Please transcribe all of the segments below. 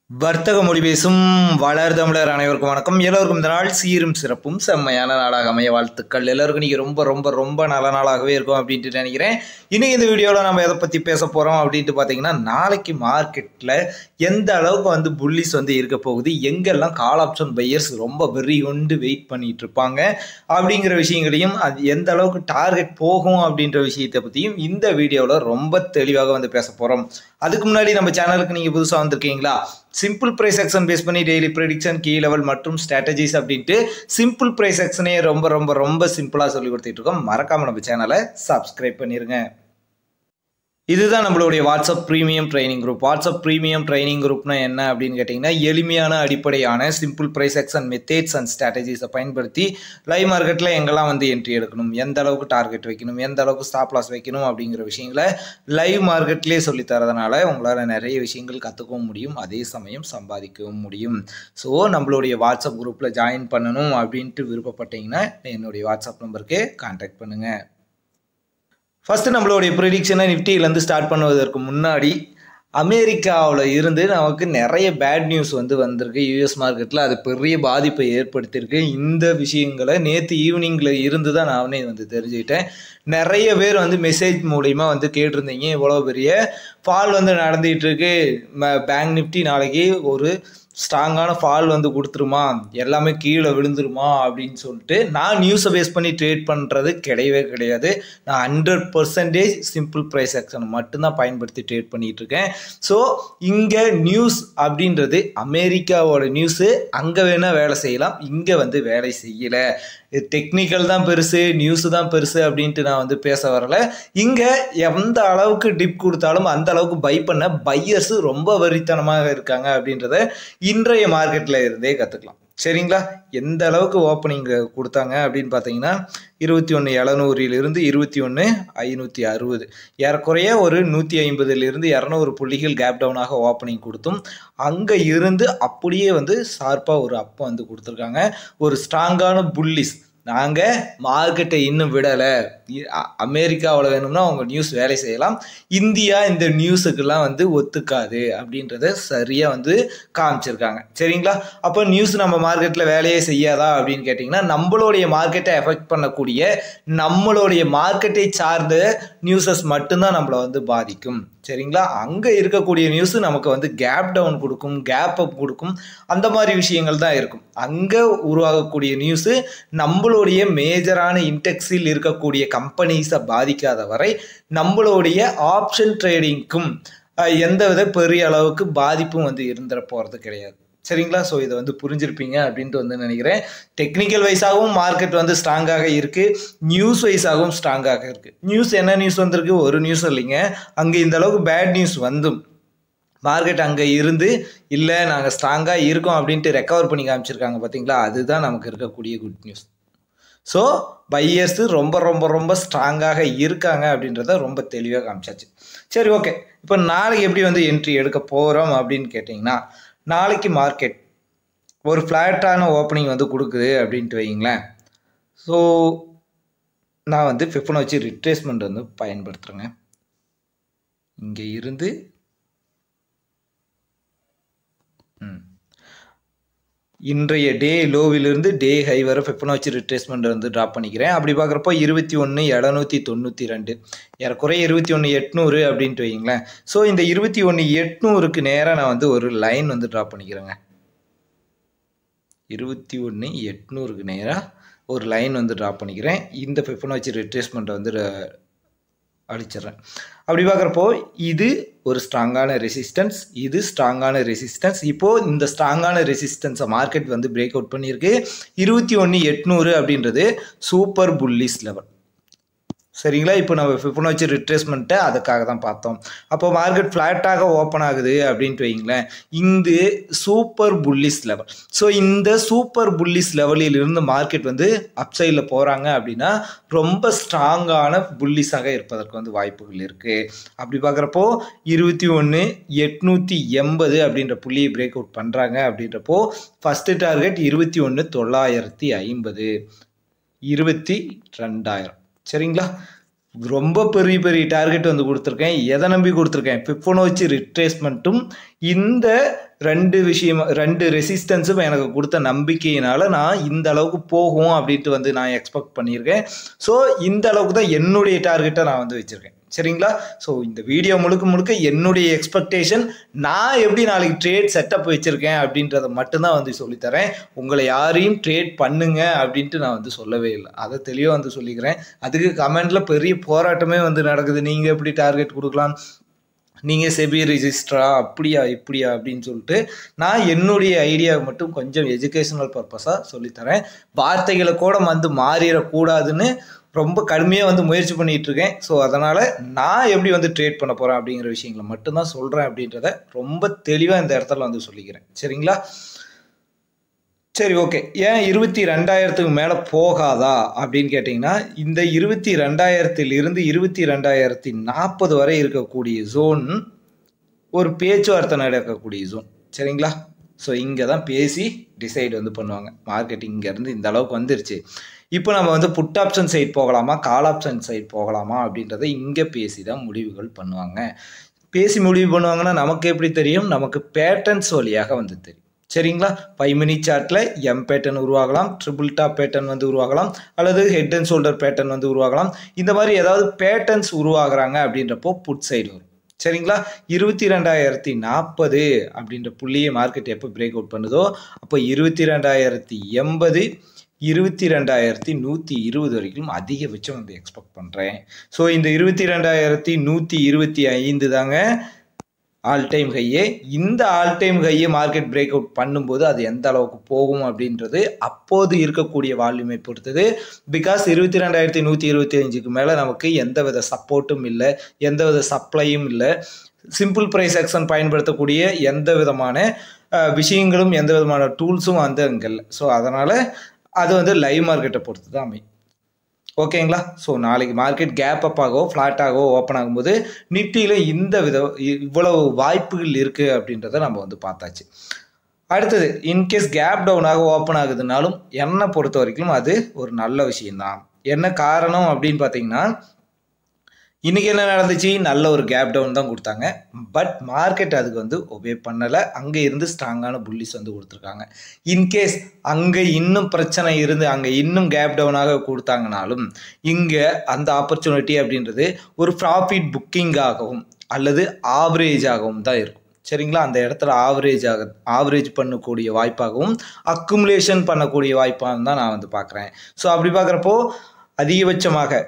வர்த்தக மொழி பேசும் வளர் தமிழர் அனைவருக்கும் வணக்கம். எல்லோருக்கும் இந்த நாள் சீரும் சிறப்பும் செம்மையான நாளாக அமைய வாழ்த்துக்கள். எல்லோருக்கும் நீங்கள் ரொம்ப ரொம்ப ரொம்ப நல்ல நாளாகவே இருக்கும் அப்படின்ட்டு நினைக்கிறேன். இன்றைக்கி இந்த வீடியோவில் நம்ம எதை பற்றி பேச போகிறோம் அப்படின்ட்டு பார்த்தீங்கன்னா, நாளைக்கு மார்க்கெட்டில் எந்த அளவுக்கு புல்லிஸ் இருக்க போகுது, எங்கெல்லாம் கால் ஆப்ஷன் பையர்ஸ் ரொம்ப வெறி கொண்டு வெயிட் பண்ணிட்டு இருப்பாங்க அப்படிங்கிற விஷயங்களையும், அது எந்த அளவுக்கு டார்கெட் போகும் அப்படின்ற விஷயத்தை பற்றியும் இந்த வீடியோவில் ரொம்ப தெளிவாக பேச போகிறோம். அதுக்கு முன்னாடி நம்ம சேனலுக்கு நீங்கள் புதுசாக வந்திருக்கீங்களா, சிம்பிள் பிரைஸ் ஆக்ஷன் பேஸ் பண்ணி டெய்லி ப்ரெடிக்ஷன், கீ லெவல் மற்றும் ஸ்ட்ராட்டஜிஸ் அப்படின்ட்டு சிம்பிள் பிரைஸ் ஆக்ஷனே ரொம்ப ரொம்ப ரொம்ப சிம்பிளாக சொல்லி கொடுத்துட்டு இருக்கோம். மறக்காமல் நம்ம சேனலை சப்ஸ்கிரைப் பண்ணிடுங்க. இதுதான் நம்மளுடைய WhatsApp premium training group. WhatsApp premium training குரூப்னா என்ன அப்படின்னு கேட்டிங்கன்னா, எளிமையான அடிப்படையான simple price action methods and ஸ்ட்ராட்டஜிஸை பயன்படுத்தி லைவ் மார்க்கெட்டில் எங்கெல்லாம் என்ட்ரி எடுக்கணும், எந்த அளவுக்கு டார்கெட் வைக்கணும், எந்த அளவுக்கு ஸ்டாப் லாஸ் வைக்கணும் அப்படிங்கிற விஷயங்களை லைவ் மார்க்கெட்லேயே சொல்லித்தரதுனால உங்களால் நிறைய விஷயங்கள் கற்றுக்கவும் முடியும், அதே சமயம் சம்பாதிக்கவும் முடியும். ஸோ நம்மளுடைய வாட்ஸ்அப் குரூப்பில் ஜாயின் பண்ணணும் அப்படின்ட்டு விருப்பப்பட்டீங்கன்னா என்னுடைய வாட்ஸ்அப் நம்பருக்கு கான்டாக்ட் பண்ணுங்கள். ஃபஸ்ட்டு நம்மளுடைய ப்ரெடிக்ஷனை நிஃப்டியிலேருந்து ஸ்டார்ட் பண்ணுவதற்கு முன்னாடி அமெரிக்காவில் இருந்து நமக்கு நிறைய பேட் நியூஸ் வந்திருக்கு. யூஎஸ் மார்க்கெட்டில் அது பெரிய பாதிப்பை ஏற்படுத்தியிருக்கு. இந்த விஷயங்களை நேற்று ஈவினிங்கில் இருந்து தான் நானே தெரிஞ்சுக்கிட்டேன். நிறைய பேர் மெசேஜ் மூலிமா கேட்டிருந்தீங்க, இவ்வளோ பெரிய ஃபால் நடந்துகிட்டு இருக்கு, பேங்க் நிஃப்டி நாளைக்கு ஒரு ஸ்ட்ராங்கான ஃபால் கொடுத்துருமா, எல்லாமே கீழே விழுந்துருமா அப்படின்னு சொல்லிட்டு. நான் நியூஸை பேஸ் பண்ணி ட்ரேட் பண்ணுறது கிடையவே கிடையாது. நான் 100% சிம்பிள் ப்ரைஸ் ஆக்ஷன் மட்டும்தான் பயன்படுத்தி ட்ரேட் பண்ணிகிட்டு இருக்கேன். ஸோ இங்கே நியூஸ் அப்படின்றது அமெரிக்காவோட நியூஸு, அங்கே வேணால் வேலை செய்யலாம், இங்கே வேலை செய்யலை. டெக்னிக்கல் தான் பெருசு, நியூஸு தான் பெருசு அப்படின்ட்டு நான் பேச வரல. இங்கே எந்த அளவுக்கு டிப் கொடுத்தாலும் அந்த அளவுக்கு பை பண்ண பையர்ஸு ரொம்ப வெறித்தனமாக இருக்காங்க அப்படின்றத இன்றைய மார்க்கெட்டில் இருந்தே கற்றுக்கலாம். சரிங்களா? எந்த அளவுக்கு ஓப்பனிங் கொடுத்தாங்க அப்படின்னு பார்த்தீங்கன்னா, 21,700 21,560, ஏறக்குறைய ஒரு 150 200 புள்ளிகள் கேப் டவுனாக ஓப்பனிங் கொடுத்தும் அங்கே இருந்து அப்படியே ஷார்ப்பாக ஒரு அப்போ கொடுத்துருக்காங்க. ஒரு ஸ்ட்ராங்கான புல்லிஸ். நாங்கள் மார்க்கெட்டை இன்னும் விடலை, அமெரிக்காவில் வேணும்னா அவங்க நியூஸ் வேலை செய்யலாம், இந்தியா இந்த நியூஸுக்கெல்லாம் ஒத்துக்காது அப்படின்றத சரியாக காமிச்சிருக்காங்க. சரிங்களா? அப்போ நியூஸ் நம்ம மார்க்கெட்டில் வேலையே செய்யாதா அப்படின்னு கேட்டிங்கன்னா, நம்மளுடைய மார்க்கெட்டை எஃபெக்ட் பண்ணக்கூடிய நம்மளுடைய மார்க்கெட்டை சார்ந்த நியூஸஸ் மட்டும்தான் நம்மளை பாதிக்கும். சரிங்களா? அங்கே இருக்கக்கூடிய நியூஸ் நமக்கு கேப் டவுன் கொடுக்கும், கேப் அப் கொடுக்கும், அந்த மாதிரி விஷயங்கள் தான் இருக்கும். அங்கே உருவாகக்கூடிய நியூஸு நம்மளுடைய மேஜரான இன்டெக்ஸில் இருக்கக்கூடிய கம்பெனிஸை பாதிக்காத வரை நம்மளுடைய ஆப்ஷன் ட்ரேடிங்க்கும் எந்தவித பெரிய அளவுக்கு பாதிப்பும் இருந்துட போகிறது கிடையாது. சரிங்களா? ஸோ இதை புரிஞ்சிருப்பீங்க அப்படின்ட்டு நினைக்கிறேன். டெக்னிக்கல் வைஸாகவும் மார்க்கெட் ஸ்ட்ராங்காக இருக்குது, நியூஸ் வைஸாகவும் ஸ்ட்ராங்காக இருக்குது. நியூஸ் என்ன நியூஸ் வந்திருக்கு? ஒரு நியூஸ் இல்லைங்க. அங்கே இந்த அளவுக்கு பேட் நியூஸ் மார்க்கெட் அங்கே இருந்து இல்லை நாங்கள் ஸ்ட்ராங்காக இருக்கோம் அப்படின்ட்டு ரெக்கவர் பண்ணி காமிச்சிருக்காங்க பார்த்தீங்களா, அதுதான் நமக்கு இருக்கக்கூடிய குட் நியூஸ். ஸோ பையர்ஸு ரொம்ப ரொம்ப ரொம்ப ஸ்ட்ராங்காக இருக்காங்க அப்படின்றத ரொம்ப தெளிவாக காமிச்சாச்சு. சரி, ஓகே. இப்போ நாளைக்கு எப்படி என்ட்ரி எடுக்க போகிறோம் அப்படின்னு கேட்டிங்கன்னா, நாளைக்கு மார்க்கெட் ஒரு ஃப்ளாட்டான ஓப்பனிங் கொடுக்குது அப்படின்ட்டு வைங்களேன். ஸோ நான் ஃபிபொனாச்சி ரிட்ரேஸ்மெண்ட் பயன்படுத்துகிறேங்க. இங்கே இருந்து இன்றைய டே லோவிலிருந்து டே ஹை வர ஃபிபொனாச்சி ரிட்ரேஸ்மெண்ட் ட்ராப் பண்ணிக்கிறேன். அப்படி பார்க்குறப்போ 21,792, ஏறக்குறைய 21,800 அப்படின்ட்டு வைங்களேன். ஸோ இந்த 21,800க்கு நேராக நான் ஒரு லைன் ட்ராப் பண்ணிக்கிறேங்க. 21,800க்கு நேராக ஒரு லைன் ட்ராப் பண்ணிக்கிறேன். இந்த ஃபிபொனாச்சி ரிட்ரேஸ்மெண்ட்டை அழிச்சிட்றேன். அப்படி பார்க்குறப்போ இது ஒரு ஸ்ட்ராங்கான ரெசிஸ்டன்ஸ், இது ஸ்ட்ராங்கான ரெசிஸ்டன்ஸ். இப்போது இந்த ஸ்ட்ராங்கான ரெசிஸ்டன்ஸை மார்க்கெட் பிரேக் அவுட் பண்ணியிருக்கு. 21,800 அப்படின்றது சூப்பர் புல்லிஸ் லெவல். சரிங்களா? இப்போ நம்ம ஃபிபொனாச்சி ரிட்ரேஸ்மெண்ட்டை அதுக்காக தான் பார்த்தோம். அப்போ மார்க்கெட் ஃப்ளாட்டாக ஓப்பன் ஆகுது அப்படின்ட்டு வைங்களேன், இந்த சூப்பர் புல்லிஸ் லெவல். ஸோ இந்த சூப்பர் புல்லிஸ் லெவலில் இருந்து மார்க்கெட் அப்சைடில் போகிறாங்க அப்படின்னா ரொம்ப ஸ்ட்ராங்கான புல்லிஸாக இருப்பதற்கு வாய்ப்புகள் இருக்குது. அப்படி பார்க்குறப்போ 21,880 அப்படின்ற புள்ளியை பிரேக் அவுட் பண்ணுறாங்க அப்படின்றப்போ ஃபஸ்ட்டு டார்கெட் 21,950, 22,000. சரிங்களா? ரொம்ப பெரிய பெரிய டார்கெட் வந்து கொடுத்துருக்கேன். எதை நம்பி கொடுத்துருக்கேன்? ஃபிபோனோச்சி ரிட்ரேஸ்மெண்ட்டும் இந்த 2 ரெசிஸ்டன்ஸும் எனக்கு கொடுத்த நம்பிக்கையினால நான் இந்த அளவுக்கு போகும் அப்படின்ட்டு வந்து நான் எக்ஸ்பெக்ட் பண்ணியிருக்கேன். ஸோ இந்த அளவுக்கு தான் என்னுடைய டார்கெட்டை நான் வந்து வச்சுருக்கேன். சரிங்களா? ஸோ இந்த வீடியோ முழுக்க முழுக்க என்னுடைய எக்ஸ்பெக்டேஷன், நான் எப்படி நாளைக்கு ட்ரேட் செட்டப் வச்சுருக்கேன் அப்படின்றத மட்டும்தான் வந்து சொல்லித்தரேன். உங்களை யாரையும் ட்ரேட் பண்ணுங்க அப்படின்ட்டு நான் வந்து சொல்லவே இல்லை. அதை தெளிவாக வந்து சொல்லிக்கிறேன். அதுக்கு கமெண்ட்டில் பெரிய போராட்டமே வந்து நடக்குது. நீங்கள் எப்படி டார்கெட் கொடுக்கலாம், நீங்கள் செபி ரிஜிஸ்ட்ரா அப்படியா இப்படியா அப்படின்னு சொல்லிட்டு நான் என்னுடைய ஐடியாவை மட்டும் கொஞ்சம் எஜுகேஷனல் பர்பஸாக சொல்லித்தரேன். வார்த்தைகளை கூட வந்து மாறிடக்கூடாதுன்னு ரொம்ப கடுமையாக வந்து முயற்சி பண்ணிகிட்டு இருக்கேன். ஸோ அதனால் நான் எப்படி வந்து ட்ரேட் பண்ண போகிறேன் அப்படிங்கிற விஷயங்களை மட்டும்தான் சொல்கிறேன் அப்படின்றத ரொம்ப தெளிவாக இந்த இடத்துல வந்து சொல்லிக்கிறேன். சரிங்களா? சரி, ஓகே. ஏன் 22,000க்கு மேலே போகாதா அப்படின்னு கேட்டிங்கன்னா, இந்த 22,000லிருந்து 22,040 வரை இருக்கக்கூடிய ஜோன் ஒரு பேச்சுவார்த்தை நடக்கக்கூடிய ஜோன். சரிங்களா? ஸோ இங்கே தான் பேசி டிசைட் வந்து பண்ணுவாங்க. மார்க்கெட் இங்கேருந்து இந்த அளவுக்கு வந்துருச்சு, இப்போ நம்ம வந்து புட் ஆப்ஷன் சைட் போகலாமா, கால் ஆப்ஷன் சைட் போகலாமா அப்படின்றத இங்கே பேசி தான் முடிவுகள் பண்ணுவாங்க. பேசி முடிவு பண்ணுவாங்கன்னா நமக்கு எப்படி தெரியும்? நமக்கு பேட்டர்ன்ஸ் வழியாக வந்து தெரியும். சரிங்களா? 5 மினிட் சார்ட்டில் எம் பேட்டர்ன் உருவாகலாம், ட்ரிபிள் டாப் பேட்டர்ன் வந்து உருவாகலாம், அல்லது ஹெட் அண்ட் ஷோல்டர் பேட்டர்ன் வந்து உருவாகலாம். இந்த மாதிரி ஏதாவது பேட்டர்ன்ஸ் உருவாகிறாங்க அப்படின்றப்போ புட் சைடு வரும். சரிங்களா? 22,040 அப்படின்ற புள்ளியை மார்க்கெட் எப்போ பிரேக் அவுட் பண்ணுதோ அப்போ 22,080, 22,120 வரைக்கும் அதிகபட்சம் வந்து எக்ஸ்பெக்ட் பண்ணுறேன். ஸோ இந்த 22,125 தாங்க ஆல் டைம் ஹையே. இந்த ஆல் டைம் ஹையை மார்க்கெட் பிரேக் அவுட் பண்ணும்போது அது எந்த அளவுக்கு போகும் அப்படின்றது அப்போது இருக்கக்கூடிய வால்யூமை பொறுத்தது. பிகாஸ் 22,125க்கு மேலே நமக்கு எந்த வித சப்போர்ட்டும் இல்லை, எந்த வித சப்ளையும் இல்லை. சிம்பிள் ப்ரைஸ் ஆக்ஷன் பயன்படுத்தக்கூடிய எந்த விதமான விஷயங்களும் எந்த விதமான டூல்ஸும் வந்து அங்கே இல்லை. ஸோ அதனால் அது வந்து லைவ் மார்க்கெட்டை பொறுத்து தான் அமையும். ஓகேங்களா? ஸோ நாளைக்கு மார்க்கெட் கேப் அப் ஆகவோ ஃப்ளாட் ஆகவோ ஓப்பன் ஆகும்போது நிஃப்டியில் இவ்வளவு வாய்ப்புகள் இருக்குது அப்படின்றத நம்ம வந்து பார்த்தாச்சு. அடுத்தது, இன்கேஸ் கேப் டவுனாக ஓப்பன் ஆகுதுனாலும் என்னை பொறுத்த வரைக்கும் அது ஒரு நல்ல விஷயம்தான். என்ன காரணம் அப்படின்னு பார்த்தீங்கன்னா, இன்றைக்கி என்ன நடந்துச்சு? நல்ல ஒரு கேப் டவுன் தான் கொடுத்தாங்க. பட் மார்க்கெட் அதுக்கு வந்து ஒபே பண்ணலை. அங்கே இருந்து ஸ்ட்ராங்கான புல்லிஸ் வந்து கொடுத்துருக்காங்க. இன்கேஸ் அங்கே இன்னும் பிரச்சனை இருந்து அங்கே இன்னும் கேப் டவுனாக கொடுத்தாங்கனாலும் இங்கே அந்த ஆப்பர்ச்சுனிட்டி அப்படின்றது ஒரு ப்ராஃபிட் புக்கிங்காகவும் அல்லது ஆவரேஜாகவும் தான் இருக்கும். சரிங்களா? அந்த இடத்துல ஆவரேஜ் பண்ணக்கூடிய வாய்ப்பாகவும் அக்குமுலேஷன் பண்ணக்கூடிய வாய்ப்பாகவும் தான் நான் வந்து பார்க்குறேன். ஸோ அப்படி பார்க்குறப்போ அதிகபட்சமாக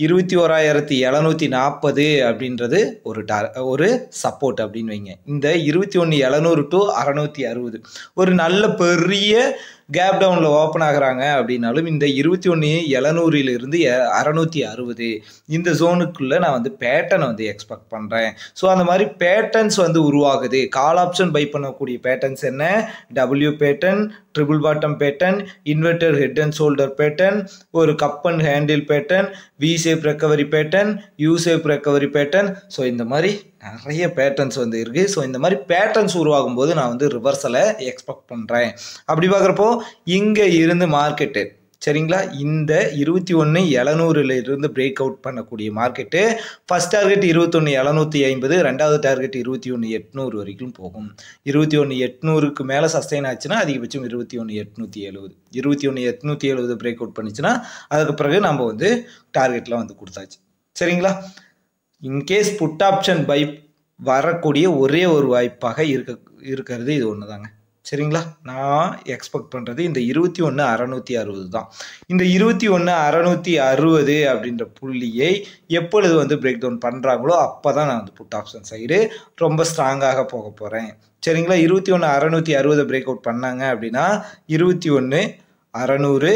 21,740 அப்படின்றது ஒரு சப்போர்ட் அப்படின்னு வைங்க. இந்த 21,700 to 660 ஒரு நல்ல பெரிய கேப் டவுனில் ஓப்பன் ஆகுறாங்க அப்படின்னாலும் இந்த 21,700லிருந்து 660 இந்த ஜோனுக்குள்ளே நான் வந்து பேட்டர்னை வந்து எக்ஸ்பெக்ட் பண்ணுறேன். ஸோ அந்த மாதிரி பேட்டர்ன்ஸ் வந்து உருவாகுது. கால் ஆப்ஷன் பை பண்ணக்கூடிய பேட்டர்ன்ஸ் என்ன? W pattern, triple bottom pattern, inverted head and shoulder pattern, ஒரு cup and handle pattern, V shape recovery pattern, U shape recovery pattern. So இந்த மாதிரி நிறைய பேட்டர்ன்ஸ் வந்து இருக்குது. ஸோ இந்த மாதிரி பேட்டர்ன்ஸ் உருவாகும் போது நான் வந்து ரிவர்சலை எக்ஸ்பெக்ட் பண்ணுறேன். அப்படி பார்க்குறப்போ இங்கே இருந்து மார்க்கெட்டு, சரிங்களா, இந்த 21,700 பிரேக் அவுட் பண்ணக்கூடிய மார்க்கெட்டு ஃபர்ஸ்ட் டார்கெட் 21,750, ரெண்டாவது டார்கெட் 21,800 வரைக்கும் போகும். 21,800க்கு மேலே சஸ்டெயின் ஆச்சுன்னா அதிகபட்சம் 21,870. 21,870 பிரேக் அவுட் பண்ணிச்சுன்னா அதுக்கு பிறகு நம்ம வந்து டார்கெட்லாம் வந்து கொடுத்தாச்சு. சரிங்களா? இன்கேஸ் புட் ஆப்ஷன் பை வரக்கூடிய ஒரே ஒரு வாய்ப்பாக இருக்கிறது இது ஒன்று தாங்க. சரிங்களா? நான் எக்ஸ்பெக்ட் பண்ணுறது இந்த 21,660 தான். இந்த 21,660 அப்படின்ற புள்ளியை எப்பொழுது வந்து பிரேக் டவுன் பண்ணுறாங்களோ அப்போ தான் நான் வந்து புட் ஆப்ஷன் சைடு ரொம்ப ஸ்ட்ராங்காக போக போகிறேன். சரிங்களா? 21,660 பிரேக் அவுட் பண்ணாங்க அப்படின்னா 21,600,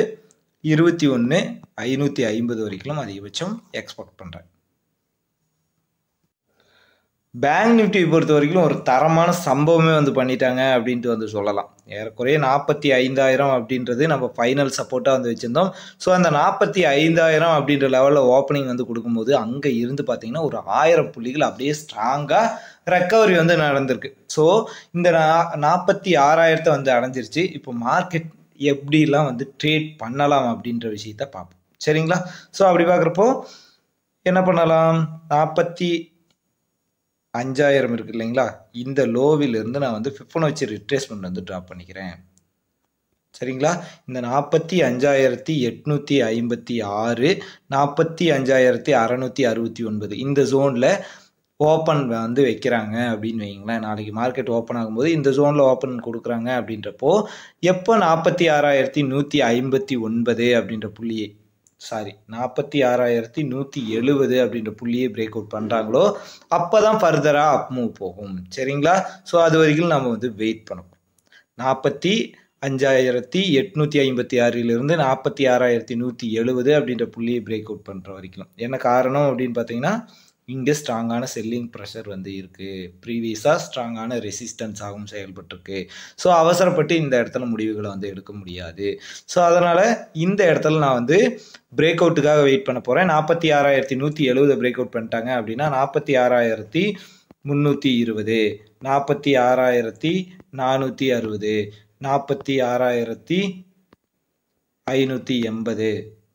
21,550 வரைக்கும் அதிகபட்சம் எக்ஸ்பெக்ட் பண்ணுறேன். பேங்க் நிஃப்டி பொறுத்த வரைக்கும் ஒரு தரமான சம்பவமே வந்து பண்ணிட்டாங்க அப்படின்ட்டு வந்து சொல்லலாம். ஏறக்குறைய 45,000 அப்படின்றது நம்ம ஃபைனல் சப்போர்ட்டாக வந்து வச்சுருந்தோம். ஸோ அந்த 45,000 அப்படின்ற லெவலில் ஓப்பனிங் வந்து கொடுக்கும்போது அங்கே இருந்து பார்த்தீங்கன்னா ஒரு 1000 புள்ளிகள் அப்படியே ஸ்ட்ராங்காக ரெக்கவரி வந்து நடந்திருக்கு. ஸோ இந்த 46,000 வந்து அடைஞ்சிருச்சு. இப்போ மார்க்கெட் எப்படிலாம் வந்து ட்ரேட் பண்ணலாம் அப்படின்ற விஷயத்த பார்ப்போம். சரிங்களா? ஸோ அப்படி பார்க்குறப்போ என்ன பண்ணலாம், 45,000 இருக்கு இல்லைங்களா, இந்த லோவிலிருந்து நான் வந்து ஃபிபொனாச்சி ரிட்ரேஸ்மெண்ட் வந்து ட்ரா பண்ணிக்கிறேன். சரிங்களா, இந்த 45,856, 45,669 இந்த ஜோனில் ஓப்பன் வந்து வைக்கிறாங்க அப்படின்னு வைங்களேன். நாளைக்கு மார்க்கெட் ஓப்பன் ஆகும்போது இந்த ஜோனில் ஓப்பன் கொடுக்குறாங்க அப்படின்றப்போ எப்போ 46,159 அப்படின்ற புள்ளியை 46,170 அப்படின்ற புள்ளியை பிரேக் அவுட் பண்ணுறாங்களோ அப்போ தான் ஃபர்தராக அப் மூவ் போகும். சரிங்களா, ஸோ அது வரைக்கும் நம்ம வந்து வெயிட் பண்ணணும். 45,856 46,170 அப்படின்ற புள்ளியை பிரேக் அவுட் பண்ணுற வரைக்கும். என்ன காரணம் அப்படின்னு பார்த்தீங்கன்னா, இங்கே ஸ்ட்ராங்கான செல்லிங் ப்ரெஷர் வந்து இருக்குது, ப்ரீவியஸாக ஸ்ட்ராங்கான ரெசிஸ்டன்ஸ் ஆகும் செயல்பட்டுருக்கு. ஸோ அவசரப்பட்டு இந்த இடத்துல முடிவுகளை வந்து எடுக்க முடியாது. ஸோ அதனால் இந்த இடத்துல நான் வந்து பிரேக் அவுட்டுக்காக வெயிட் பண்ண போகிறேன். 46,170 பிரேக் அவுட் பண்ணிட்டாங்க அப்படின்னா 46,320, 46,460, 46,580,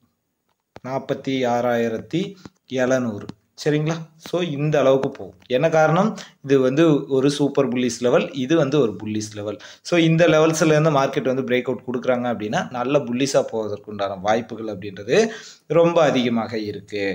46,700. சரிங்களா, ஸோ இந்த அளவுக்கு போகும். என்ன காரணம், இது வந்து ஒரு சூப்பர் புல்லிஷ் லெவல், இது வந்து ஒரு புல்லிஷ் லெவல். ஸோ இந்த லெவல்ஸ்லேருந்து மார்க்கெட் வந்து பிரேக் அவுட் கொடுக்குறாங்க அப்படின்னா நல்ல புல்லிஷாக போவதற்கு உண்டான வாய்ப்புகள் அப்படின்றது ரொம்ப அதிகமாக இருக்குது.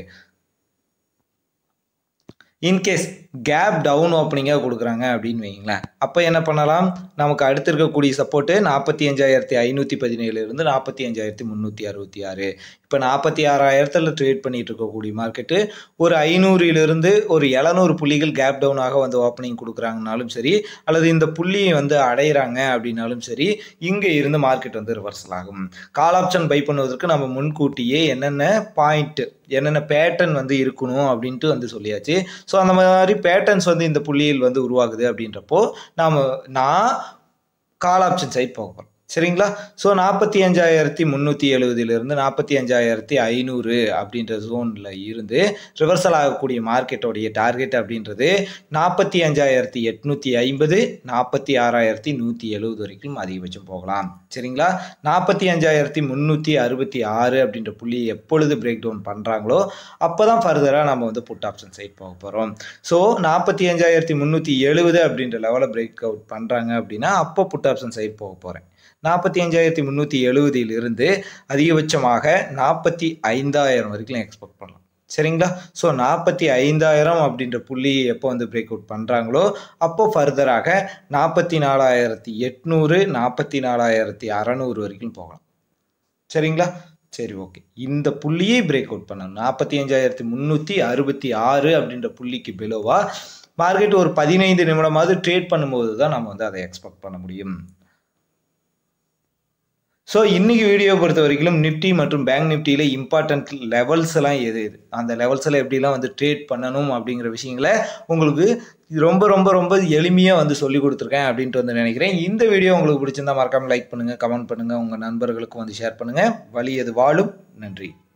இன்கேஸ் கேப் டவுன் ஓப்பனிங்காக கொடுக்குறாங்க அப்படின்னு வைங்களேன், அப்போ என்ன பண்ணலாம், நமக்கு அடுத்து இருக்கக்கூடிய சப்போர்ட்டு 45,517 இருந்து 45,366. இப்போ 46,000 ட்ரேட் பண்ணிட்டு இருக்கக்கூடிய மார்க்கெட்டு ஒரு 500 ஒரு 700 புள்ளிகள் கேப் டவுனாக வந்து ஓப்பனிங் கொடுக்குறாங்கனாலும் சரி, அல்லது இந்த புள்ளியை வந்து அடையிறாங்க அப்படின்னாலும் சரி, இங்கே இருந்து மார்க்கெட் வந்து ரிவர்சல் ஆகும். கால் ஆப்ஷன் பை பண்ணுவதற்கு நம்ம முன்கூட்டியே என்னென்ன பாயிண்ட், என்னென்ன பேட்டர்ன் வந்து இருக்கணும் அப்படின்ட்டு வந்து சொல்லியாச்சு. ஸோ அந்த மாதிரி பேட்டர்ன்ஸ் வந்து இந்த புள்ளியில் வந்து உருவாகுது அப்படின்றப்போ நான் கால் ஆப்ஷன் சைட் போகிறோம். சரிங்களா, ஸோ 45,370 45,500 அப்படின்ற ஜோனில் இருந்து ரிவர்சல் ஆகக்கூடிய மார்க்கெட்டோடைய டார்கெட் அப்படின்றது 45,850 46,170 வரைக்கும் அதிகபட்சம் போகலாம். சரிங்களா, 45,366 அப்படின்ற புள்ளி எப்பொழுது பிரேக் டவுன் பண்ணுறாங்களோ அப்போ தான் ஃபர்தராக நம்ம வந்து புட் ஆப்ஷன் சைட் போக போகிறோம். ஸோ 45,370 அப்படின்ற லெவலில் பிரேக் அவுட் பண்ணுறாங்க அப்படின்னா அப்போ புட் ஆப்ஷன் சைட் போக போகிறேன். 45,370 அதிகபட்சமாக 45,000 வரைக்கும் எக்ஸ்பெக்ட் பண்ணலாம். சரிங்களா, ஸோ 45,000 அப்படின்ற புள்ளி எப்போ வந்து பிரேக் அவுட் பண்ணுறாங்களோ அப்போ ஃபர்தராக 44,800 44,600 வரைக்கும் போகலாம். சரிங்களா, சரி ஓகே, இந்த புள்ளியை பிரேக் அவுட் பண்ணணும். 45,366 அப்படின்ற புள்ளிக்கு பிலோவா மார்க்கெட் ஒரு 15 நிமிடமாவது ட்ரேட் பண்ணும்போது தான் நம்ம வந்து அதை எக்ஸ்பெக்ட் பண்ண முடியும். ஸோ இன்றைக்கி வீடியோ பொறுத்த வரைக்கும் நிஃப்டி மற்றும் பேங்க் நிஃப்டியில் இம்பார்ட்டன்ட் லெவல்ஸ் எல்லாம் எது அந்த லெவல்ஸில் எப்படிலாம் வந்து ட்ரேட் பண்ணணும் அப்படிங்கிற விஷயங்களை உங்களுக்கு ரொம்ப ரொம்ப ரொம்ப எளிமையாக வந்து சொல்லி கொடுத்துருக்கேன் அப்படின்ட்டு வந்து நினைக்கிறேன். இந்த வீடியோ உங்களுக்கு பிடிச்சிருந்தா மறக்காமல் லைக் பண்ணுங்கள், கமெண்ட் பண்ணுங்கள், உங்கள் நண்பர்களுக்கும் வந்து ஷேர் பண்ணுங்கள். வழி எது வாழும். நன்றி.